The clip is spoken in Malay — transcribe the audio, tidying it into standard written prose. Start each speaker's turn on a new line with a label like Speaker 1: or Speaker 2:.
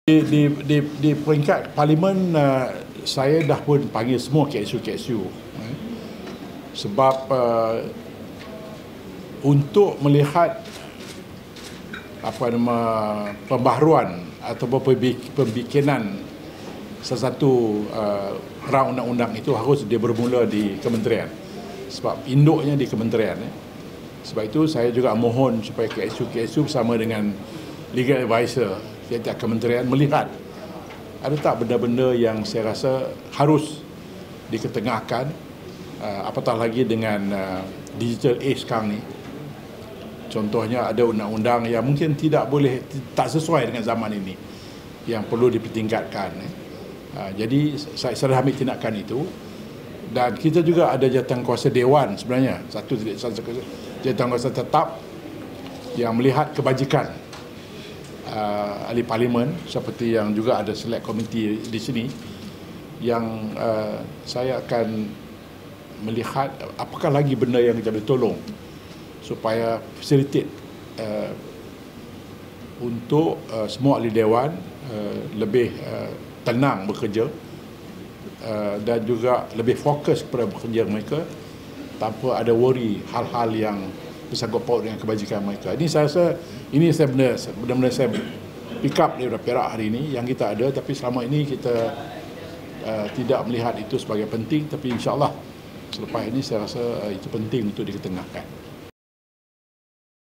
Speaker 1: Di peringkat parlimen, saya dah pun panggil semua KSU sebab untuk melihat pembaharuan ataupun pembikinan sesuatu rang undang-undang itu harus dia bermula di kementerian, sebab induknya di kementerian. Sebab itu saya juga mohon supaya KSU bersama dengan legal advisor tiap-tiap kementerian melihat ada tak benda-benda yang saya rasa harus diketengahkan, apatah lagi dengan digital age sekarang ni. Contohnya ada undang-undang yang mungkin tak sesuai dengan zaman ini yang perlu dipertingkatkan. Jadi saya sudah ambil tindakan itu, dan kita juga ada jawatankuasa Dewan sebenarnya, satu jawatankuasa tetap yang melihat kebajikan ahli parlimen, seperti yang juga ada select committee di sini, yang saya akan melihat apakah lagi benda yang kita boleh tolong supaya facilitate untuk semua ahli dewan lebih tenang bekerja dan juga lebih fokus kepada bekerja mereka tanpa ada worry hal-hal yang bersangkut paut dengan kebajikan mereka. Ini saya rasa benar-benar saya pick up daripada Perak hari ini yang kita ada, tapi selama ini kita tidak melihat itu sebagai penting, tapi insya-Allah selepas ini saya rasa itu penting untuk diketengahkan.